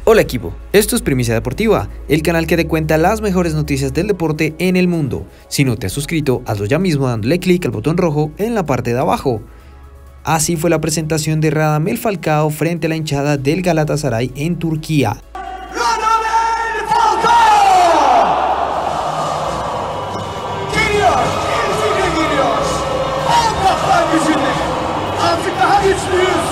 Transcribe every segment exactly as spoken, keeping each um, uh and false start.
Hola equipo, esto es Primicia Deportiva, el canal que te cuenta las mejores noticias del deporte en el mundo. Si no te has suscrito, hazlo ya mismo dándole clic al botón rojo en la parte de abajo. Así fue la presentación de Radamel Falcao frente a la hinchada del Galatasaray en Turquía. Radamel Falcao! Geliyor, gerisiyle geliyor. Allah'tan gücünle. Artık daha güçlüyüz.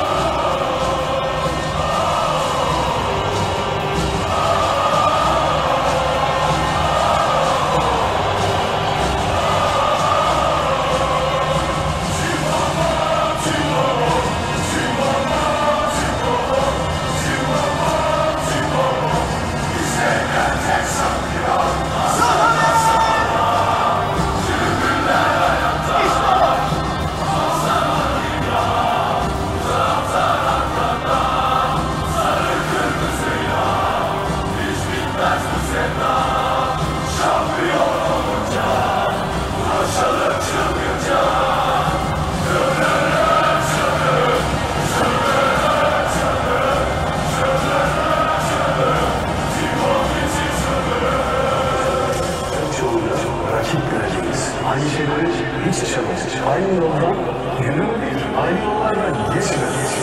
Aynı şeyleri hiç yaşamayız. Aynı yoldan yürümedik. Aynı yollardan geçmedik.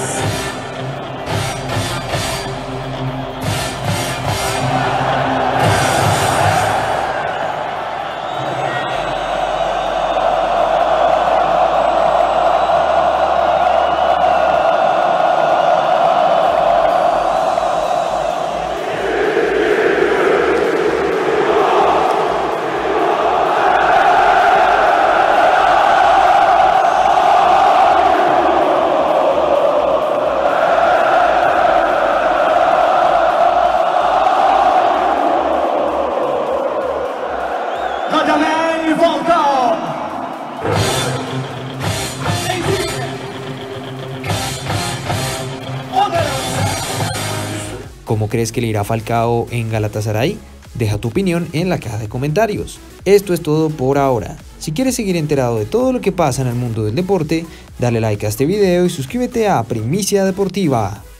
Radamel Falcao! ¿Cómo crees que le irá a Falcao en Galatasaray? Deja tu opinión en la caja de comentarios. Esto es todo por ahora. Si quieres seguir enterado de todo lo que pasa en el mundo del deporte, dale like a este video y suscríbete a Primicia Deportiva.